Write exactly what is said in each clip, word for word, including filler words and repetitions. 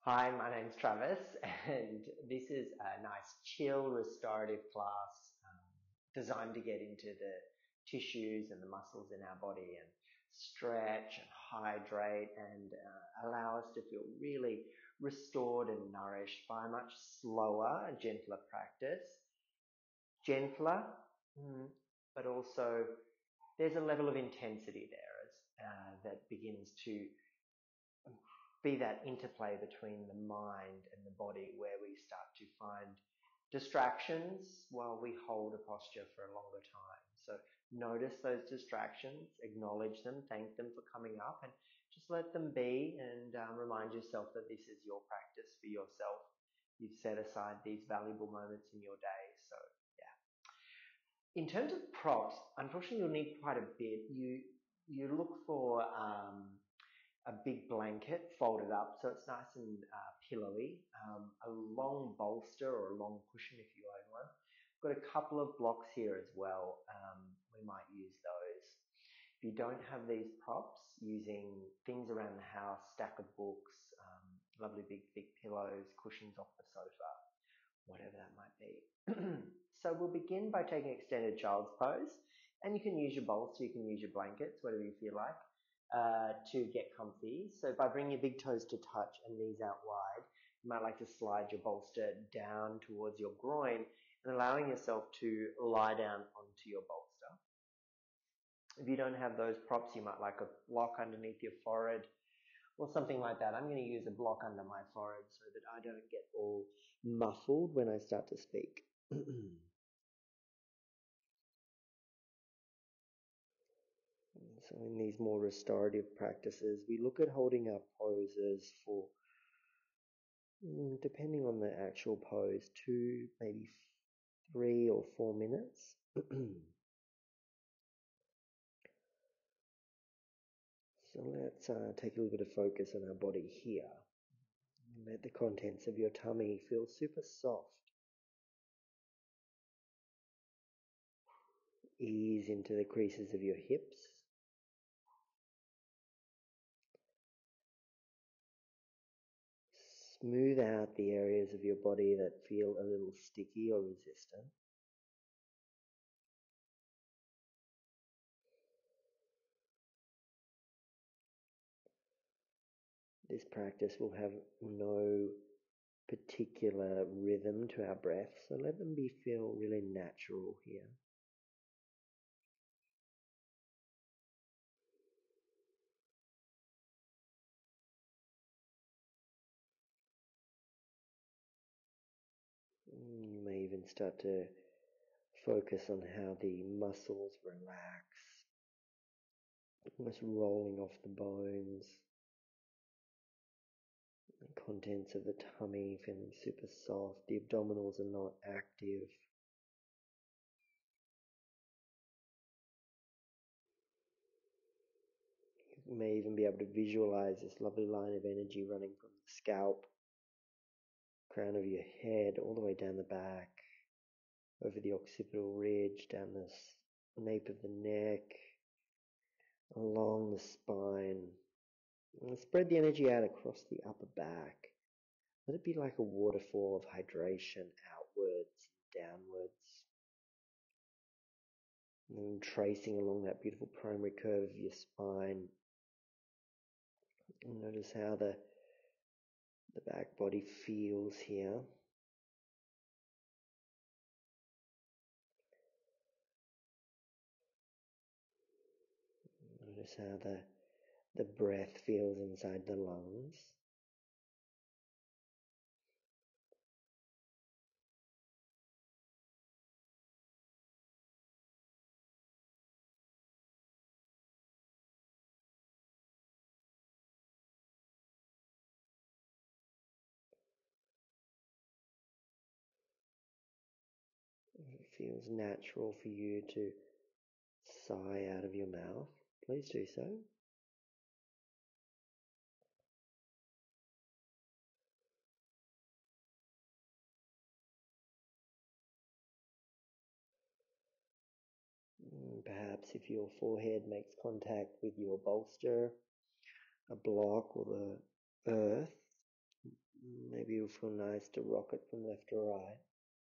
Hi, my name's Travis, and this is a nice, chill, restorative class um, designed to get into the tissues and the muscles in our body and stretch and hydrate and uh, allow us to feel really restored and nourished by a much slower and gentler practice. Gentler, mm, but also there's a level of intensity there as, uh, that begins to be that interplay between the mind and the body where we start to find distractions while we hold a posture for a longer time. So notice those distractions, acknowledge them, thank them for coming up, and just let them be, and um, remind yourself that this is your practice for yourself. You've set aside these valuable moments in your day. So yeah. In terms of props, unfortunately you'll need quite a bit. You you look for um, a big blanket folded up so it's nice and uh, pillowy, um, a long bolster or a long cushion if you own one. Got a couple of blocks here as well. Um, we might use those. If you don't have these props, using things around the house, stack of books, um, lovely big thick pillows, cushions off the sofa, whatever that might be. So we'll begin by taking extended child's pose, and you can use your bolster, you can use your blankets, whatever you feel like. Uh, to get comfy. So by bringing your big toes to touch and knees out wide, you might like to slide your bolster down towards your groin and allowing yourself to lie down onto your bolster. If you don't have those props, you might like a block underneath your forehead or something like that. I'm going to use a block under my forehead so that I don't get all muffled when I start to speak. So in these more restorative practices, we look at holding our poses for, depending on the actual pose, two, maybe three or four minutes. So let's uh, take a little bit of focus on our body here. Let the contents of your tummy feel super soft. Ease into the creases of your hips. Smooth out the areas of your body that feel a little sticky or resistant. This practice will have no particular rhythm to our breath, so let them be feel really natural here. You may even start to focus on how the muscles relax, almost rolling off the bones. The contents of the tummy feeling super soft. The abdominals are not active. You may even be able to visualize this lovely line of energy running from the scalp, crown of your head, all the way down the back, over the occipital ridge, down the nape of the neck, along the spine. And spread the energy out across the upper back. Let it be like a waterfall of hydration outwards and downwards. And then tracing along that beautiful primary curve of your spine. And notice how the, the back body feels here. Notice how the, the breath feels inside the lungs. If it feels natural for you to sigh out of your mouth, please do so. Perhaps if your forehead makes contact with your bolster, a block, or the earth, you'll feel nice to rock it from left to right.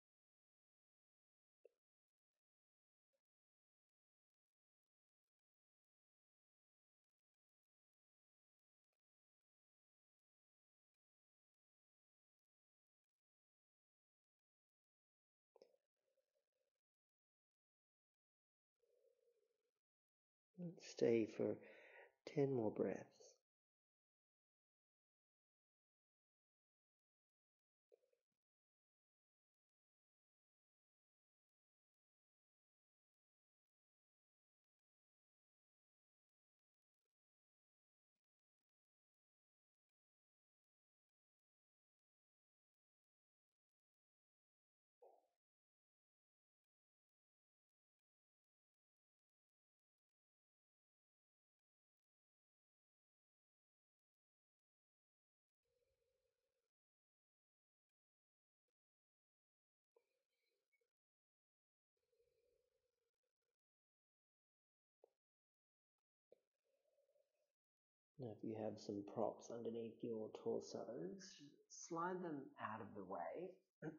And stay for ten more breaths. Now if you have some props underneath your torsos, slide them out of the way.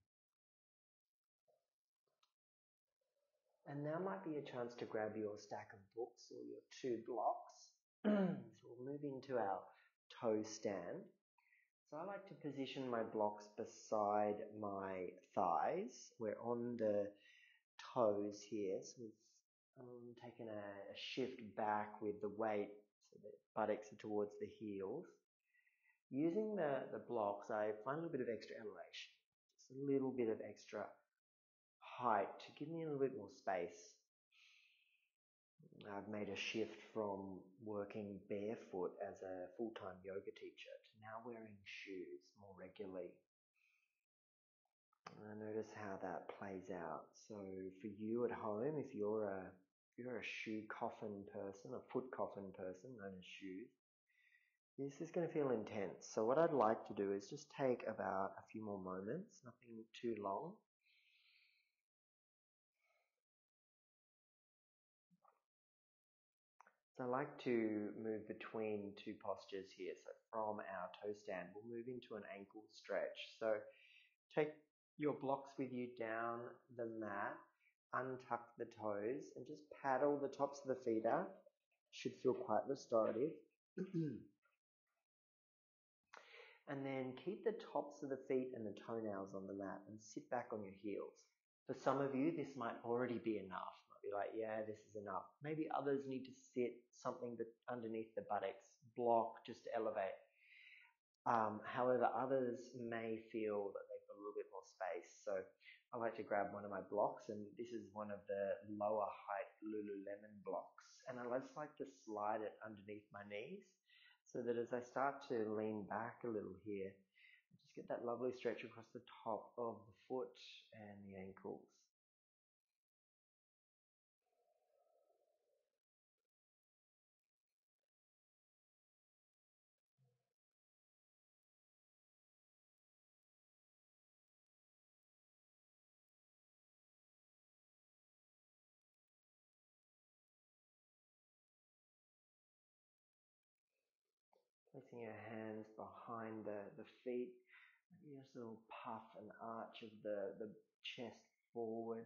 And now might be a chance to grab your stack of books or your two blocks. So we'll move into our toe stand. So I like to position my blocks beside my thighs. We're on the toes here, so we've um, taken a, a shift back with the weight, so the buttocks are towards the heels. Using the, the blocks, I find a little bit of extra elevation, just a little bit of extra height to give me a little bit more space. I've made a shift from working barefoot as a full-time yoga teacher to now wearing shoes more regularly. And notice how that plays out. So for you at home, if you're a if you're a shoe coffin person, a foot coffin person known as shoes, this is going to feel intense. So what I'd like to do is just take about a few more moments, nothing too long. So I like to move between two postures here. So from our toe stand, we'll move into an ankle stretch. So take your blocks with you down the mat, untuck the toes, and just paddle the tops of the feet out. Should feel quite restorative. And then keep the tops of the feet and the toenails on the mat and sit back on your heels. For some of you, this might already be enough. Might be like, yeah, this is enough. Maybe others need to sit something underneath the buttocks, block just to elevate. Um, however, others may feel that they've got a little bit more space. So I like to grab one of my blocks, and this is one of the lower height Lululemon blocks. And I just like to slide it underneath my knees so that as I start to lean back a little here, I just get that lovely stretch across the top of the foot and the ankles. Placing your hands behind the, the feet, maybe just a little puff and arch of the, the chest forward.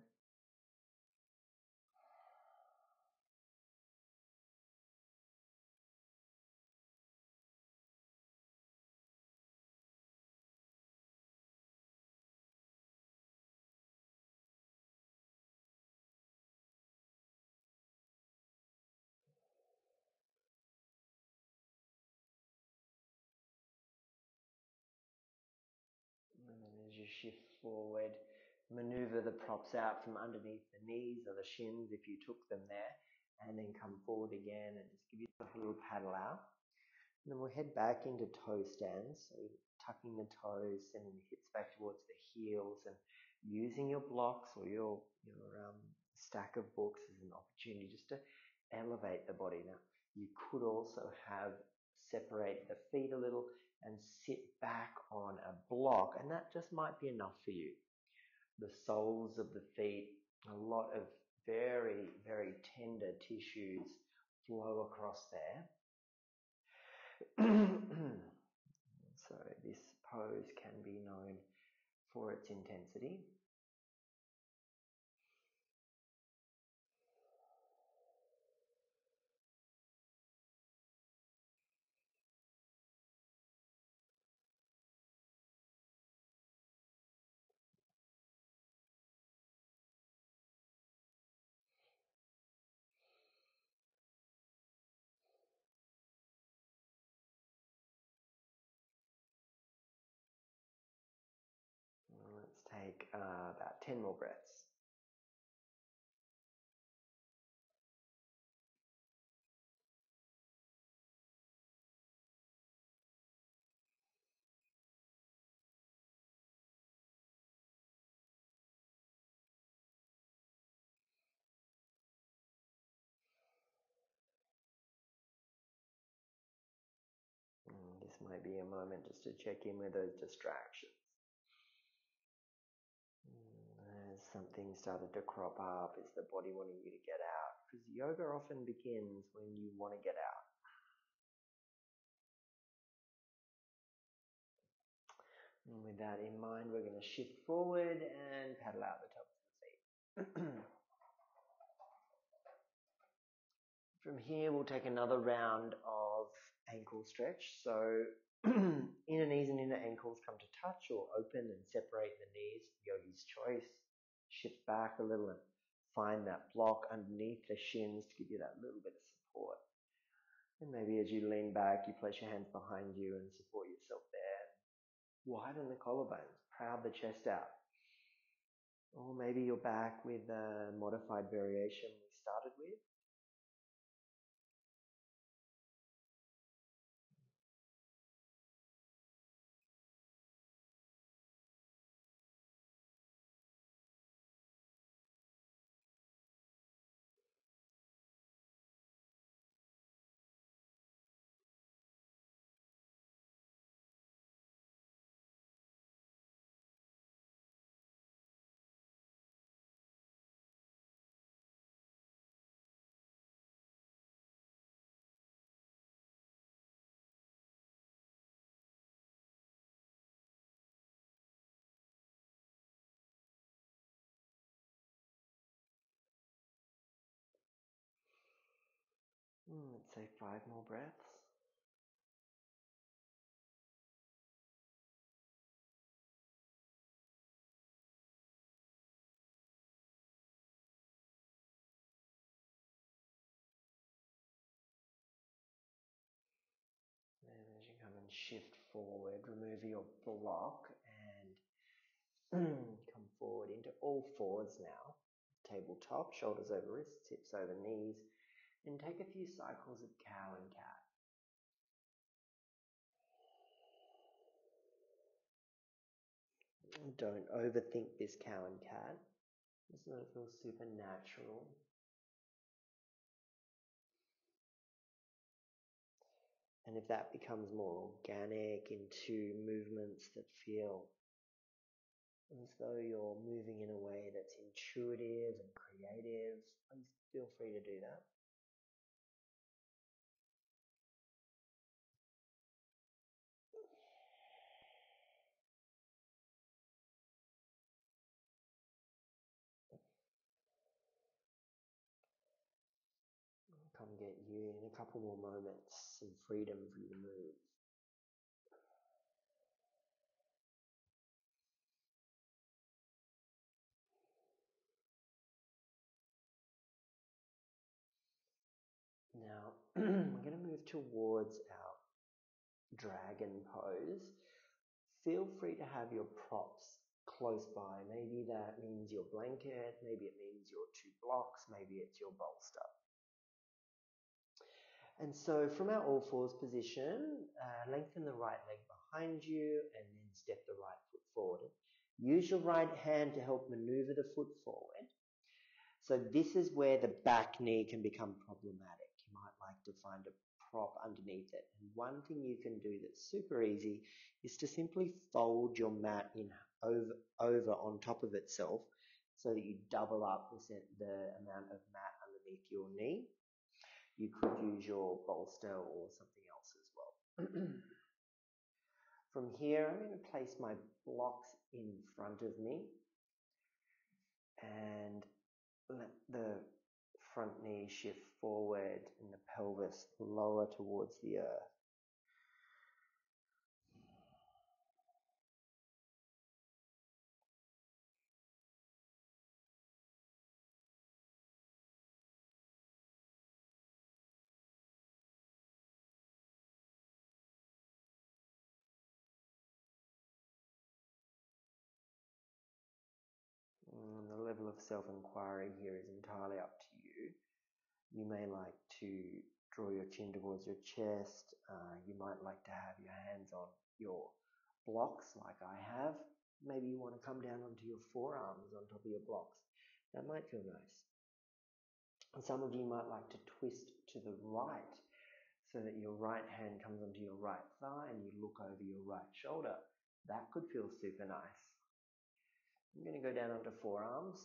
And then as you shift forward, maneuver the props out from underneath the knees or the shins if you took them there, and then come forward again and just give yourself a little paddle out. And then we'll head back into toe stands, so tucking the toes, sending the hips back towards the heels, and using your blocks or your, your um, stack of books as an opportunity just to elevate the body. Now, you could also have separate the feet a little and sit back on a block, and that just might be enough for you. The soles of the feet, a lot of very, very tender tissues flow across there. So this pose can be known for its intensity. Let's take uh, about ten more breaths. Mm, this might be a moment just to check in with those distractions. Mm, as something started to crop up, is the body wanting you to get out? Because yoga often begins when you want to get out. And with that in mind, we're going to shift forward and paddle out the tops of the feet. From here, we'll take another round of ankle stretch. So inner knees and inner ankles come to touch or open and separate the knees, yogi's choice. Shift back a little and find that block underneath the shins to give you that little bit of support. And maybe as you lean back, you place your hands behind you and support yourself there. Widen the collarbones, proud the chest out. Or maybe you're back with a modified variation we started with. Hmm, let's say five more breaths. And as you come and shift forward, remove your block and come forward into all fours now. Tabletop, shoulders over wrists, hips over knees, and take a few cycles of cow and cat. Don't overthink this cow and cat. Just let it feel super natural. And if that becomes more organic into movements that feel as though you're moving in a way that's intuitive and creative, please feel free to do that. I'll come get you in a couple more moments, some freedom for you to move. Now, we're going to move towards our dragon pose. Feel free to have your props close by. Maybe that means your blanket, maybe it means your two blocks, maybe it's your bolster. And so from our all fours position, uh, lengthen the right leg behind you and then step the right foot forward. Use your right hand to help maneuver the foot forward. So this is where the back knee can become problematic. You might like to find a prop underneath it. And one thing you can do that's super easy is to simply fold your mat in over, over on top of itself so that you double up the, the amount of mat underneath your knee. You could use your bolster or something else as well. From here, I'm going to place my blocks in front of me and let the front knee shift forward and the pelvis lower towards the earth. And the level of self-inquiry here is entirely up to you. You may like to draw your chin towards your chest. Uh, you might like to have your hands on your blocks like I have. Maybe you want to come down onto your forearms on top of your blocks. That might feel nice. And some of you might like to twist to the right so that your right hand comes onto your right thigh and you look over your right shoulder. That could feel super nice. I'm going to go down onto forearms.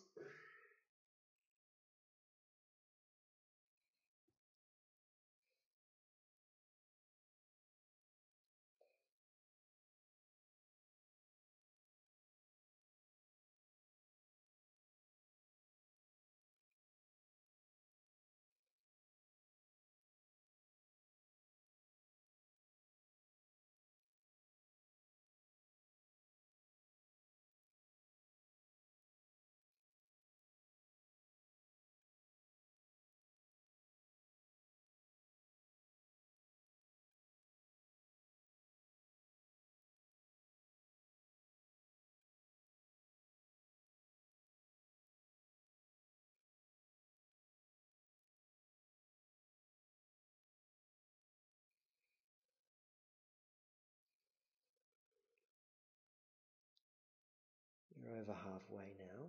You're over halfway now.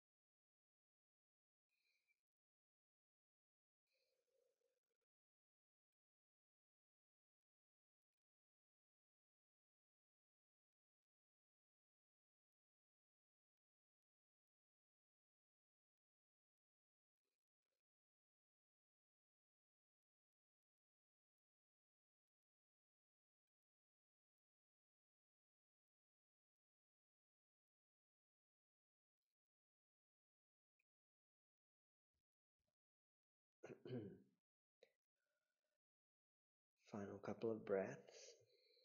Final couple of breaths.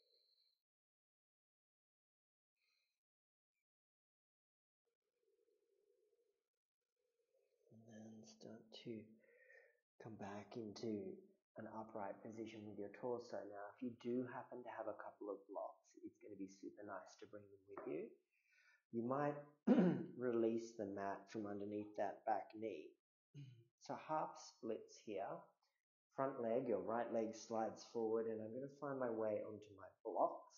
And then start to come back into an upright position with your torso. Now, if you do happen to have a couple of blocks, it's going to be super nice to bring them with you. You might release the mat from underneath that back knee. So half splits here. Front leg, your right leg slides forward, and I'm going to find my way onto my blocks.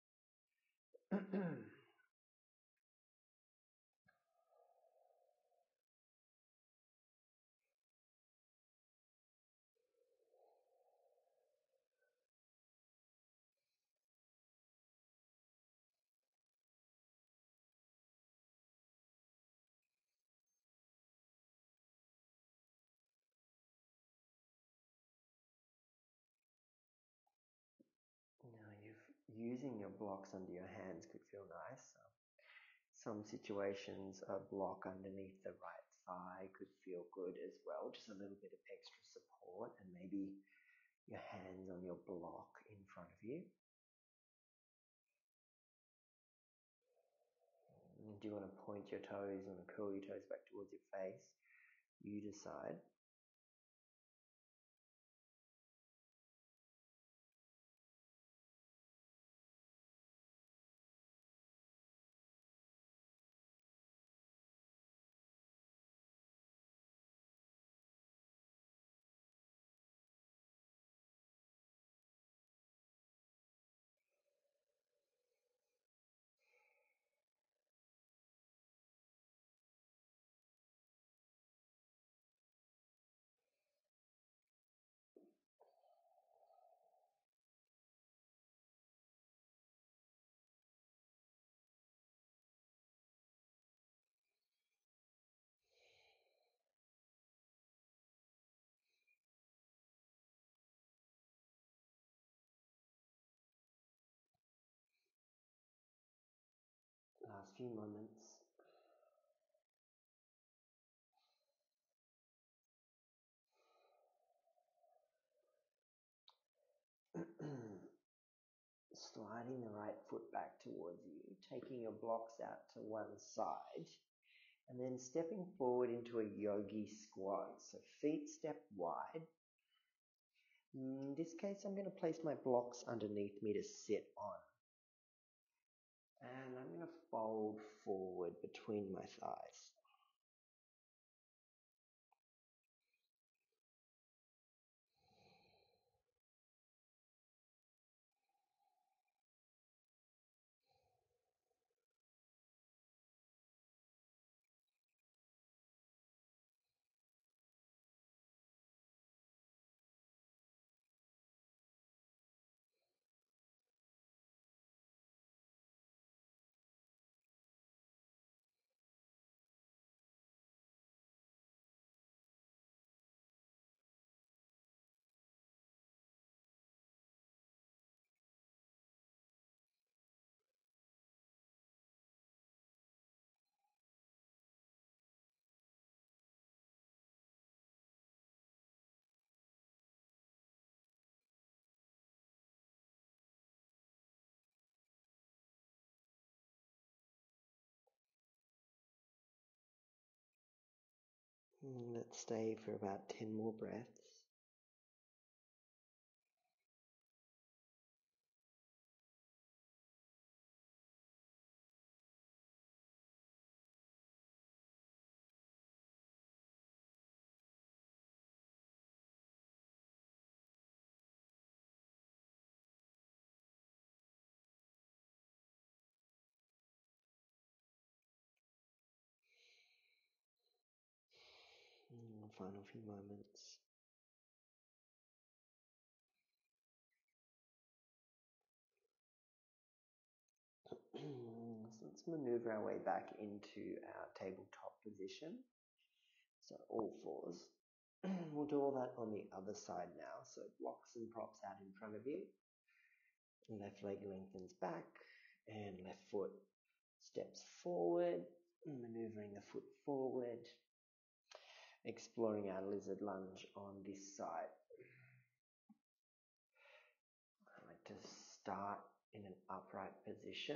Now, you've, using your blocks under your hands could feel nice. Some situations, a block underneath the right thigh could feel good as well, just a little bit of extra support, and maybe your hands on your block in front of you. And do you want to point your toes and curl your toes back towards your face? You decide. Last few moments. Sliding the right foot back towards you, taking your blocks out to one side, and then stepping forward into a yogi squat. So feet step wide. In this case, I'm going to place my blocks underneath me to sit on. And I'm going to fold forward between my thighs. Let's stay for about ten more breaths. And final few moments. So let's maneuver our way back into our tabletop position. So all fours. We'll do all that on the other side now. So blocks and props out in front of you. Left leg lengthens back and left foot steps forward, maneuvering the foot forward, exploring our lizard lunge on this side. I like to start in an upright position.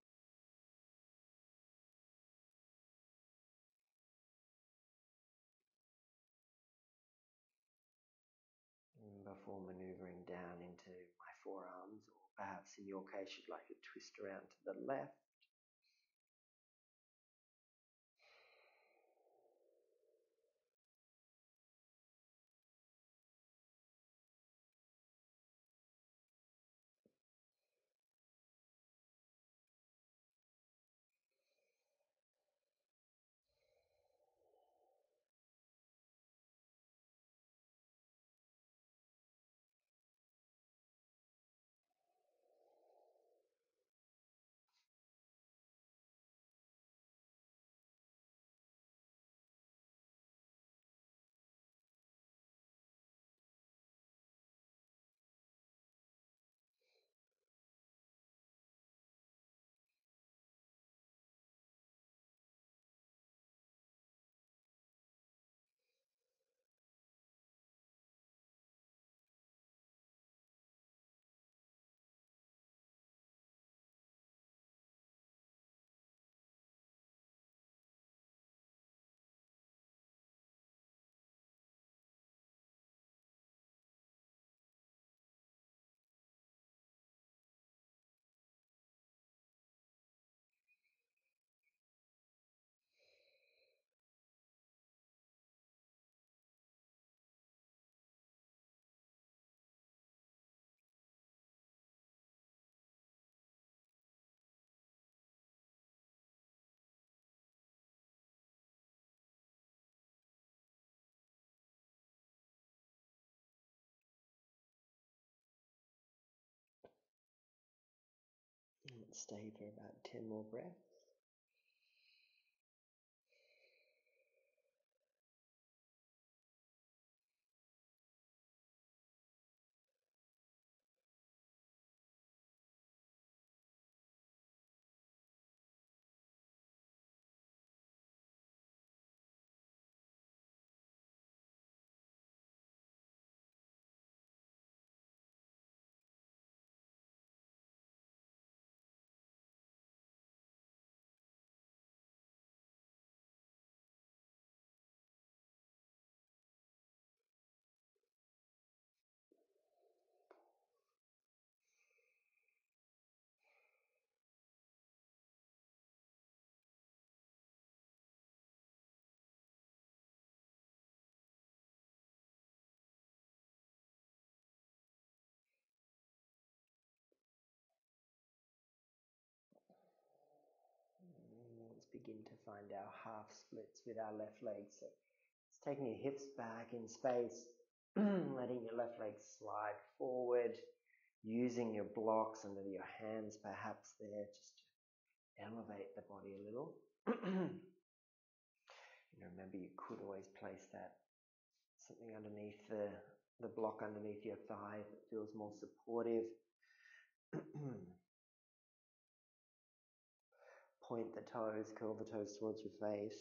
Before maneuvering down into my forearms, or perhaps in your case you'd like to twist around to the left. Let's stay for about ten more breaths. let's begin to find our half splits with our left leg. So it's taking your hips back in space, letting your left leg slide forward, using your blocks under your hands perhaps there just to elevate the body a little. And remember, you could always place that something underneath the, the block underneath your thigh that feels more supportive. Point the toes, curl the toes towards your face.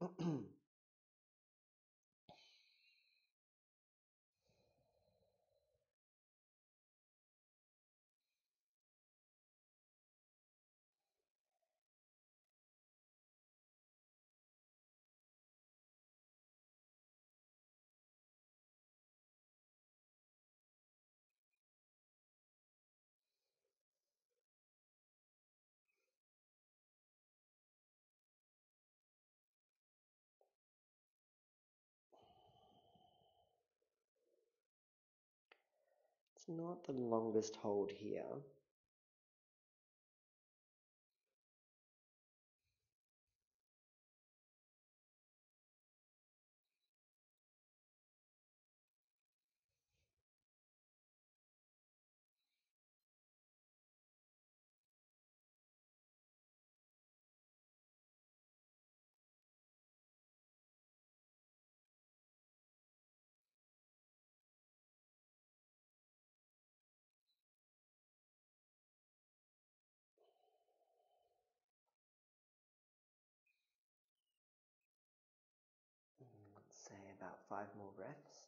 It's not the longest hold here. Let's say about five more breaths.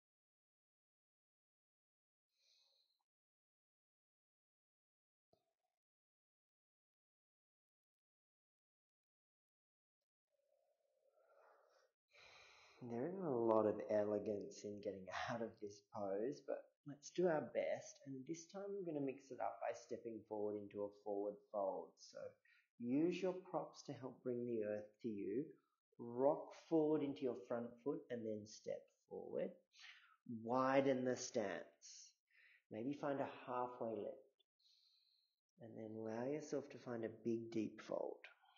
There isn't a lot of elegance in getting out of this pose, but let's do our best. And this time I'm going to mix it up by stepping forward into a forward fold. So use your props to help bring the earth to you. Rock forward into your front foot and then step forward. Widen the stance. Maybe find a halfway lift. And then allow yourself to find a big deep fold.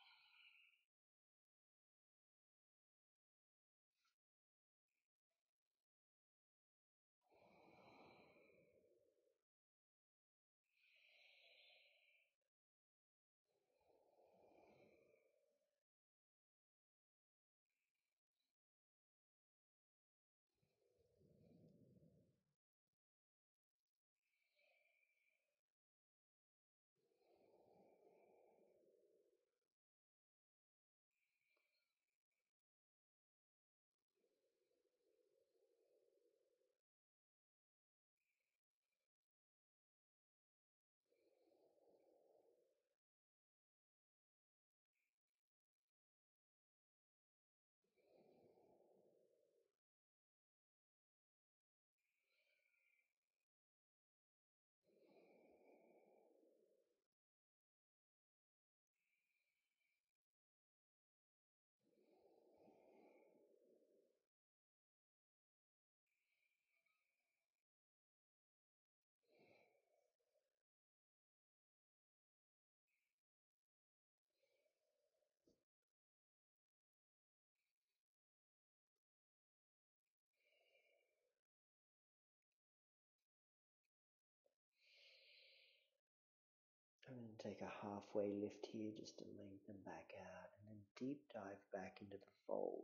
I'm going to take a halfway lift here just to lengthen back out and then deep dive back into the fold.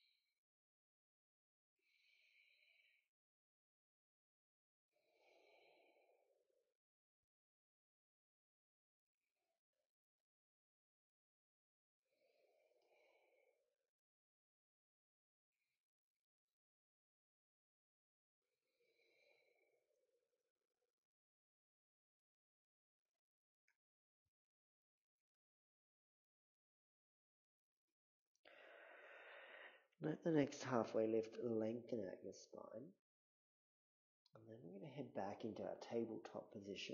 Let the next halfway lift lengthen out your spine. And then we're going to head back into our tabletop position.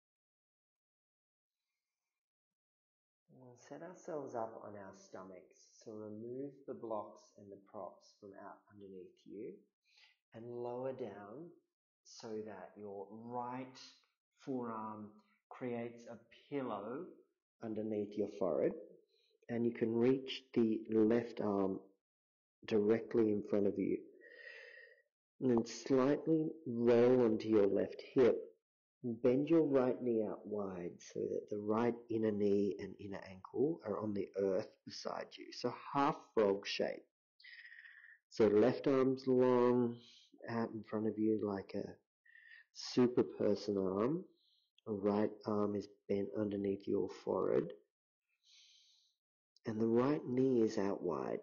We'll set ourselves up on our stomachs. So remove the blocks and the props from out underneath you and lower down so that your right forearm creates a pillow underneath your forehead. and you can reach the left arm directly in front of you. And then slightly roll onto your left hip. Bend your right knee out wide so that the right inner knee and inner ankle are on the earth beside you. So half frog shape. So left arm's long out in front of you like a super person arm. The right arm is bent underneath your forehead. And the right knee is out wide.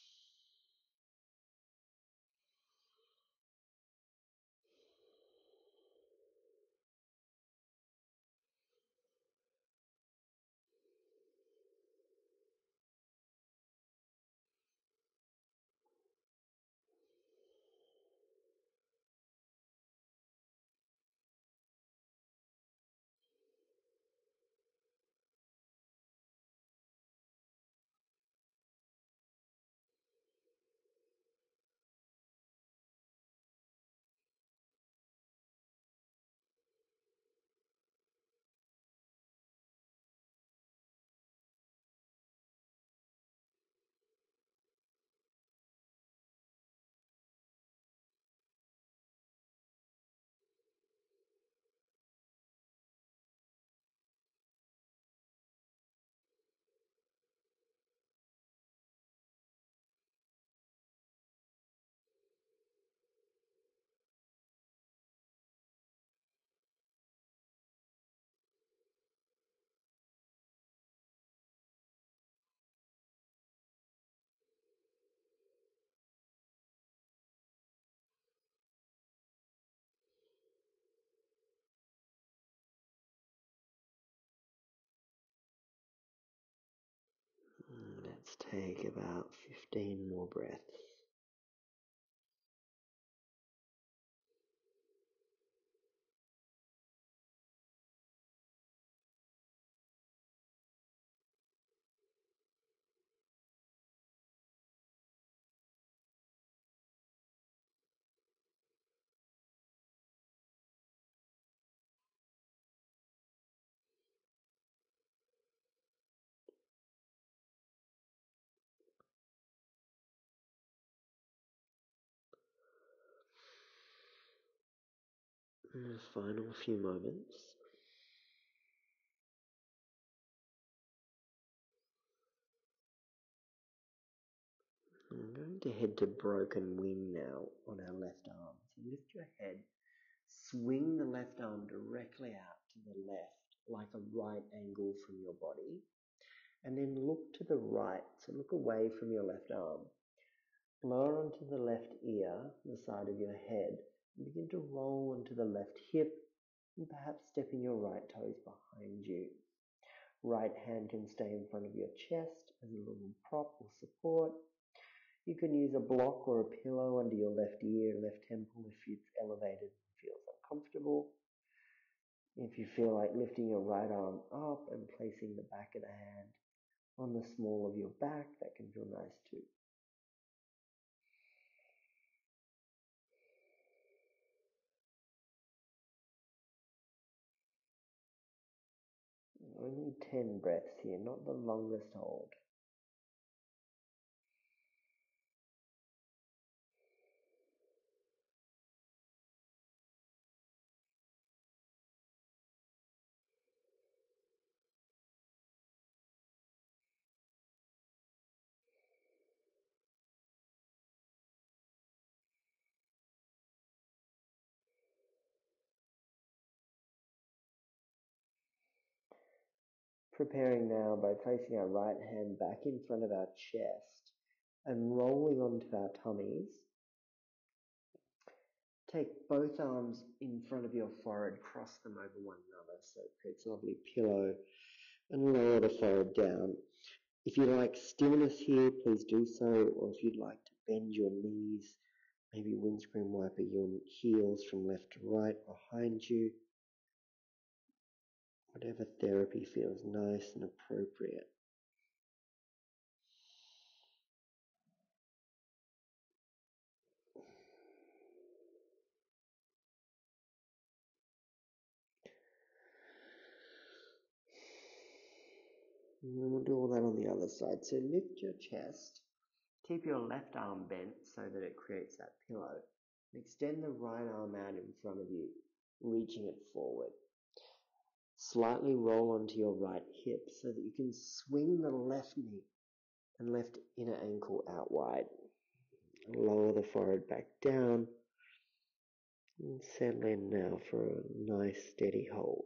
Let's take about fifteen more breaths. And the final few moments. I'm going to head to broken wing now on our left arm. So lift your head, swing the left arm directly out to the left, like a right angle from your body, and then look to the right. So look away from your left arm. Blow onto the left ear, the side of your head, and begin to roll onto the left hip, and perhaps stepping your right toes behind you. Right hand can stay in front of your chest as a little prop or support. You can use a block or a pillow under your left ear, left temple if it's elevated and feels uncomfortable. If you feel like lifting your right arm up and placing the back of the hand on the small of your back, that can feel nice too. Only ten breaths here, not the longest hold. Preparing now by placing our right hand back in front of our chest and rolling onto our tummies. Take both arms in front of your forehead, cross them over one another so it creates a lovely pillow, and lower the forehead down. If you like stillness here, please do so, or if you'd like to bend your knees, maybe windscreen wiper your heels from left to right behind you. Whatever therapy feels nice and appropriate. And we'll do all that on the other side. So lift your chest, keep your left arm bent so that it creates that pillow. Extend the right arm out in front of you, reaching it forward. Slightly roll onto your right hip so that you can swing the left knee and left inner ankle out wide. Lower the forehead back down and settle in now for a nice steady hold.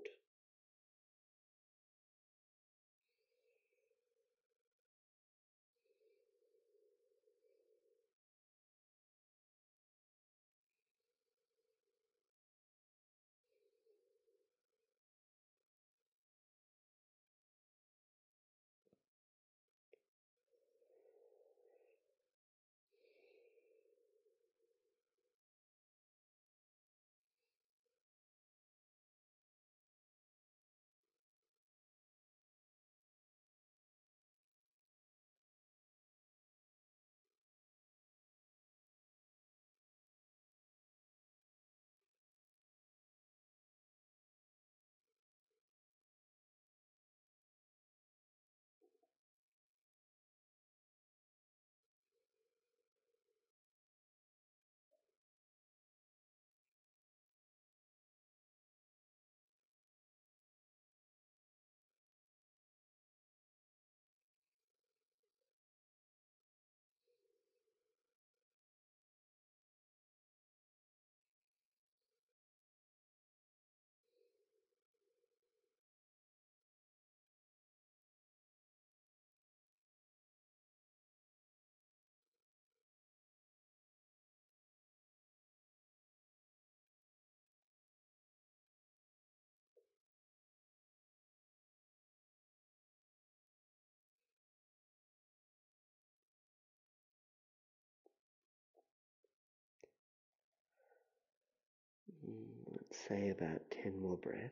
Let's say about ten more breaths.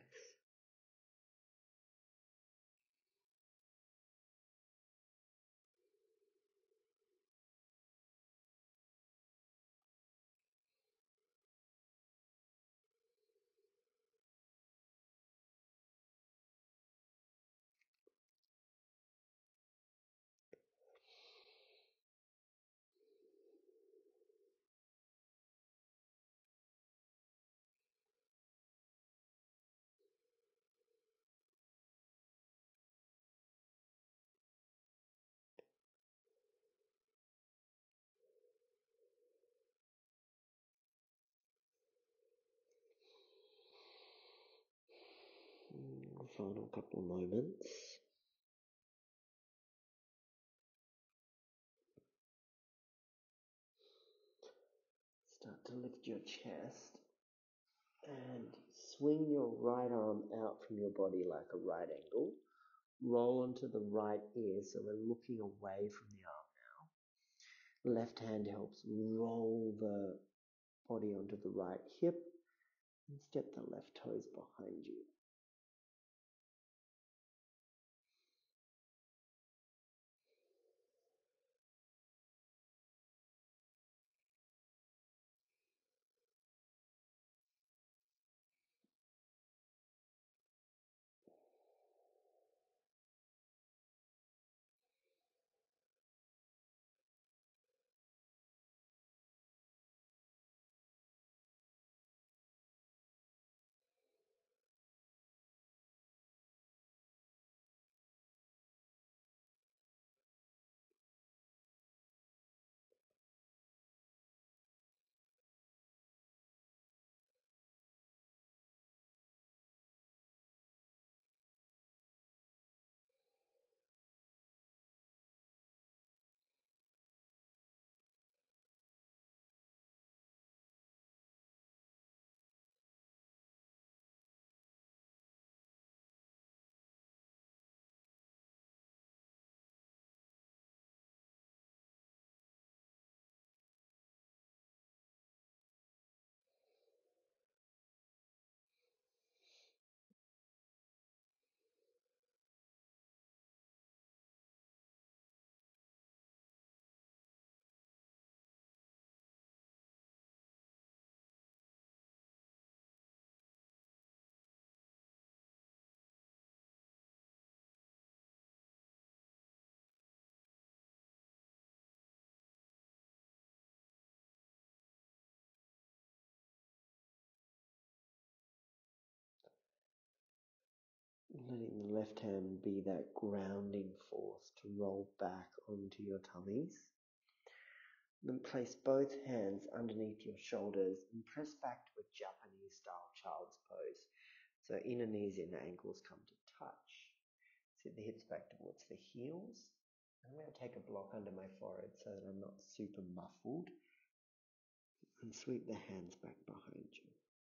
Final couple of moments. Start to lift your chest and swing your right arm out from your body like a right angle. Roll onto the right ear so we're looking away from the arm now. Left hand helps roll the body onto the right hip and step the left toes behind you. letting the left hand be that grounding force to roll back onto your tummies. Then place both hands underneath your shoulders and press back to a Japanese style child's pose. So inner knees, inner ankles come to touch. Sit the hips back towards the heels. I'm going to take a block under my forehead so that I'm not super muffled. And sweep the hands back behind you.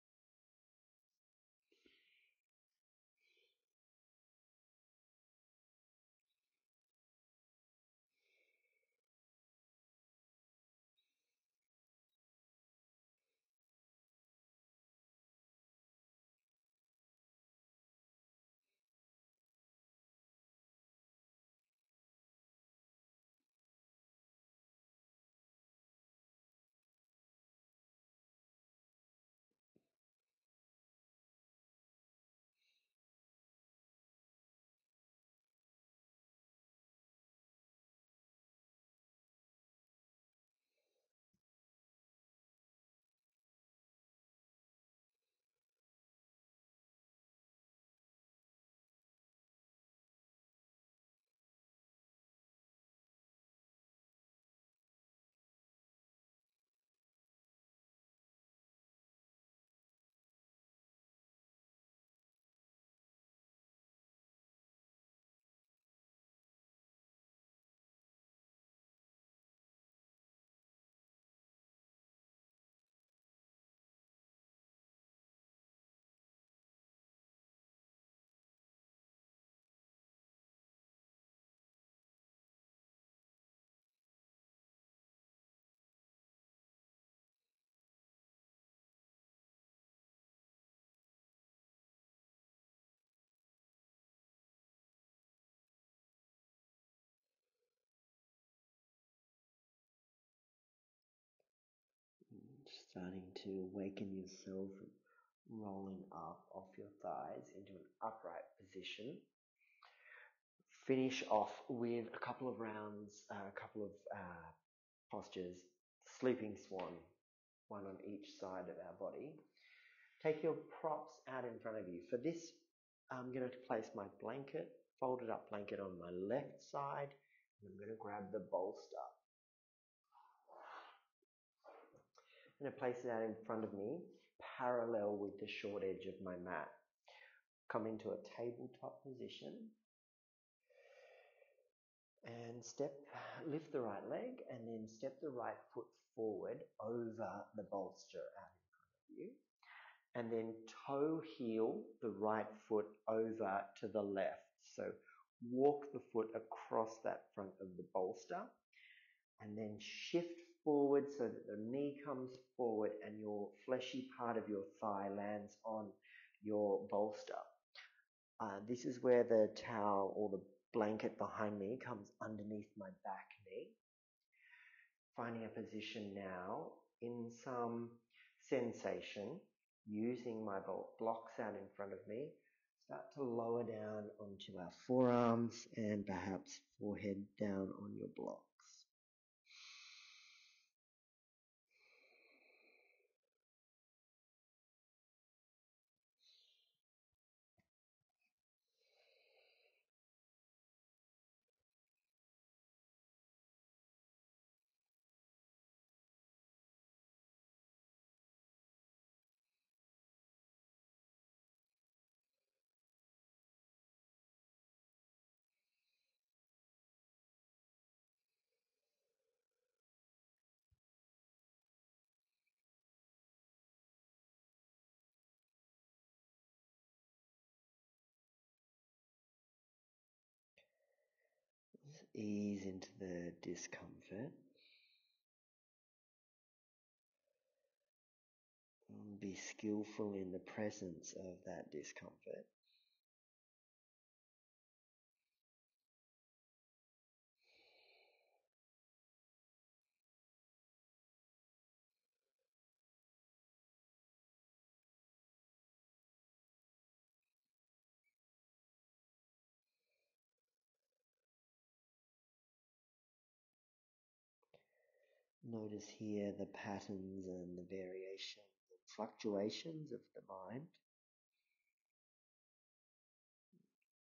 Starting to awaken yourself, rolling up off your thighs into an upright position. Finish off with a couple of rounds, uh, a couple of uh, postures, sleeping swan, one on each side of our body. Take your props out in front of you. For this, I'm going to place my blanket, folded up blanket on my left side, and I'm going to grab the bolster. I'm going to place it out in front of me, parallel with the short edge of my mat. Come into a tabletop position and step, lift the right leg and then step the right foot forward over the bolster out in front of you. And then toe heel the right foot over to the left. So walk the foot across that front of the bolster and then shift forward so that the knee comes forward and your fleshy part of your thigh lands on your bolster. Uh, this is where the towel or the blanket behind me comes underneath my back knee. Finding a position now in some sensation, using my blocks out in front of me, start to lower down onto our forearms and perhaps forehead down on your blocks. Ease into the discomfort. Be skillful in the presence of that discomfort. Notice here the patterns and the variations and fluctuations of the mind.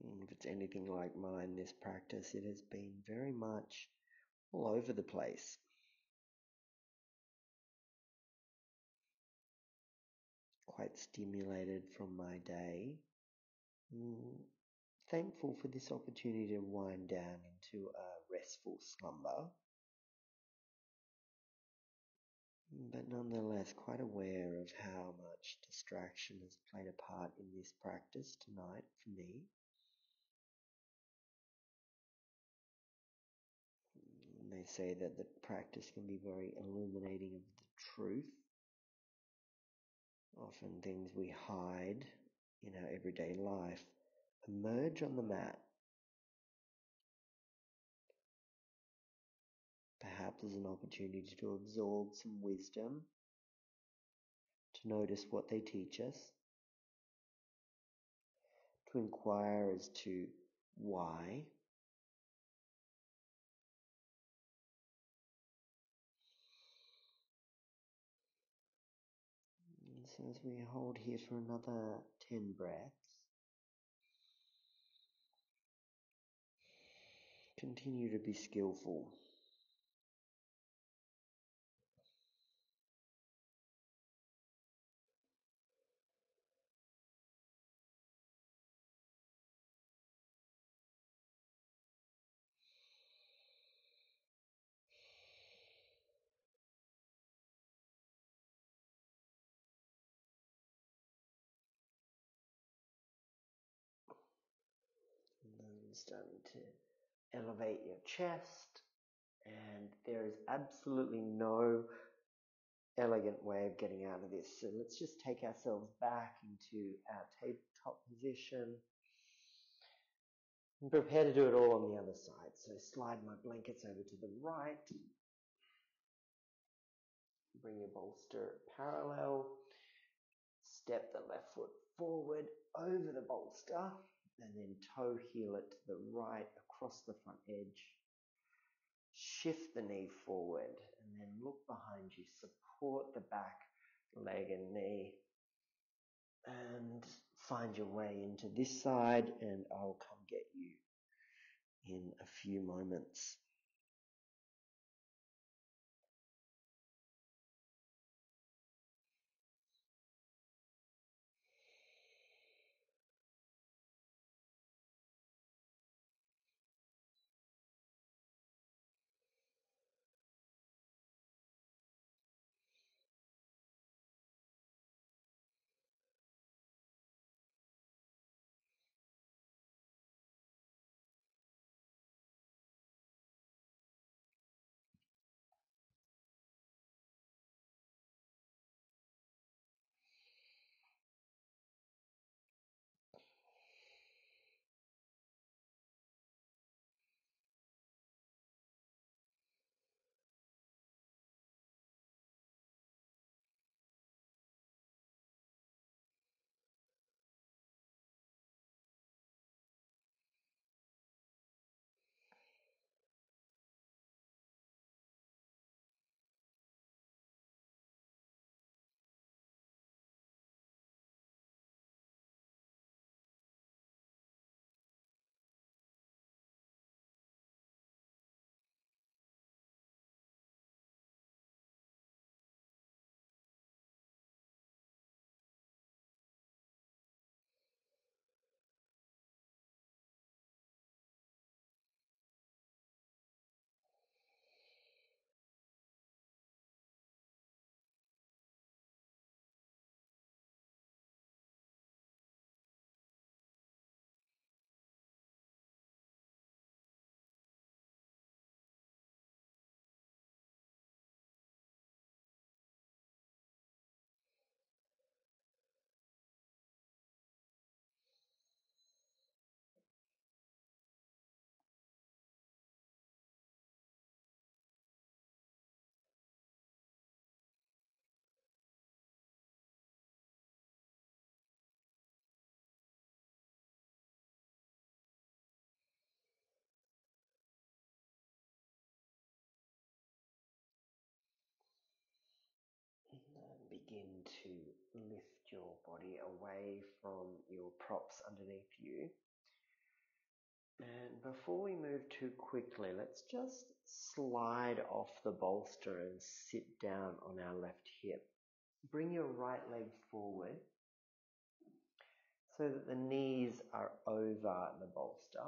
If it's anything like mine, this practice, it has been very much all over the place. Quite stimulated from my day. Mm, thankful for this opportunity to wind down into a restful slumber. But nonetheless quite aware of how much distraction has played a part in this practice tonight for me. And they say that the practice can be very illuminating of the truth. Often things we hide in our everyday life emerge on the mat. Perhaps as an opportunity to absorb some wisdom, to notice what they teach us, to inquire as to why. And so as we hold here for another ten breaths, continue to be skillful. And then starting to elevate your chest, and there is absolutely no elegant way of getting out of this. So let's just take ourselves back into our tabletop position and prepare to do it all on the other side. So slide my blankets over to the right, bring your bolster parallel, step the left foot forward over the bolster, and then toe heel it to the right across the front edge. Shift the knee forward and then look behind you. Support the back leg and knee and find your way into this side, and I'll come get you in a few moments. And begin to lift your body away from your props underneath you. And before we move too quickly, let's just slide off the bolster and sit down on our left hip. Bring your right leg forward so that the knees are over the bolster.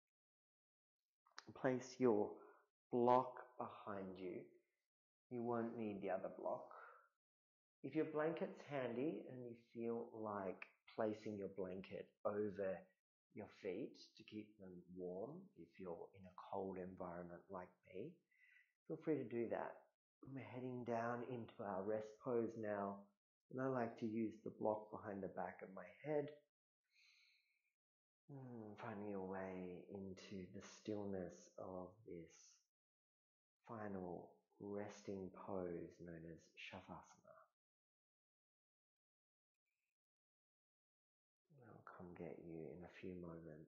Place your block behind you. You won't need the other block. If your blanket's handy and you feel like placing your blanket over your feet to keep them warm, if you're in a cold environment like me, feel free to do that. We're heading down into our rest pose now, and I like to use the block behind the back of my head. Mm, finding your way into the stillness of this final resting pose known as śavāsana. I'll come get you in a few moments.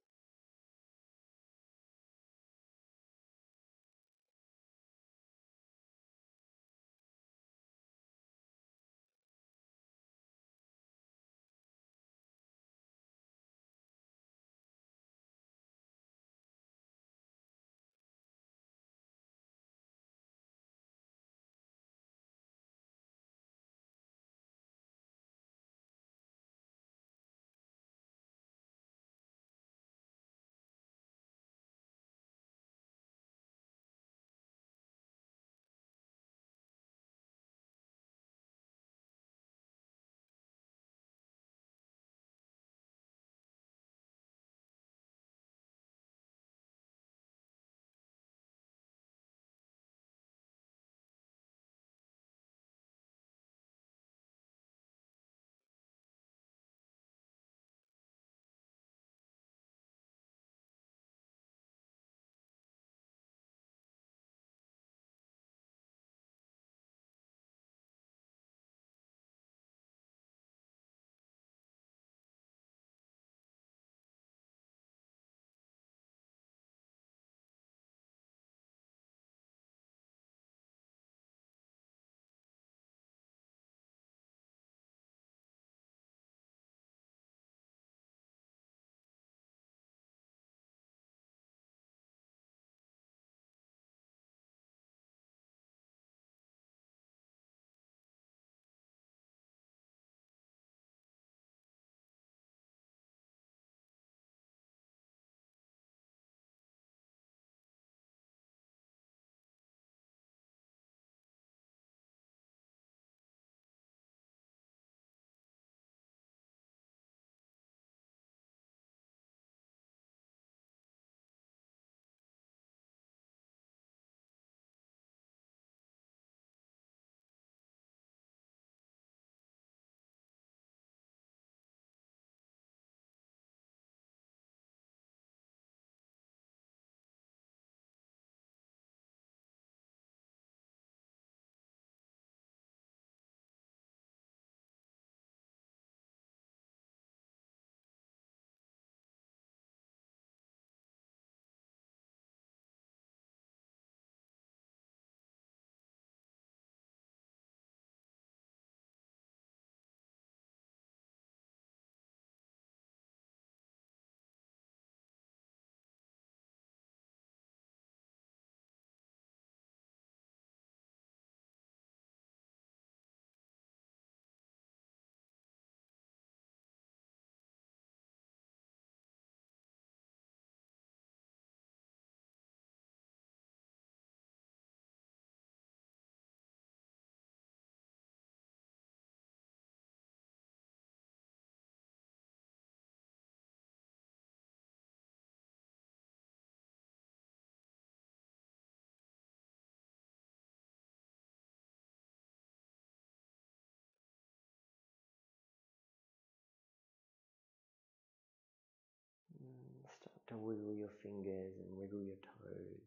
Mm, start to wiggle your fingers and wiggle your toes.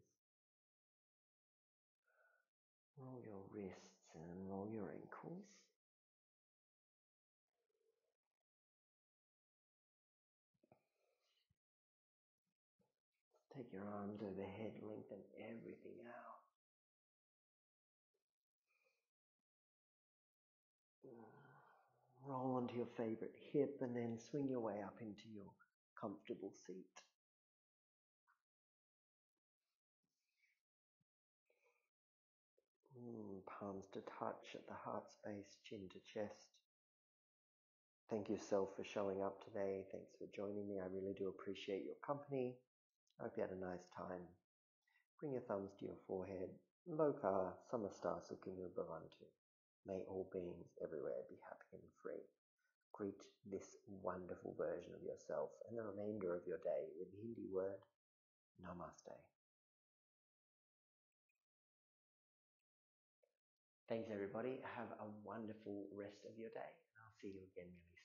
Roll your wrists and roll your ankles. Take your arms overhead, lengthen everything out. Roll onto your favorite hip and then swing your way up into your comfortable seat. Mm, palms to touch at the heart space, chin to chest. Thank yourself for showing up today. Thanks for joining me. I really do appreciate your company. I hope you had a nice time. Bring your thumbs to your forehead. Loka Samasta Sukhino Bhavantu. May all beings everywhere be happy and free. Greet this wonderful version of yourself and the remainder of your day with the Hindi word Namaste. Thanks everybody. Have a wonderful rest of your day. I'll see you again really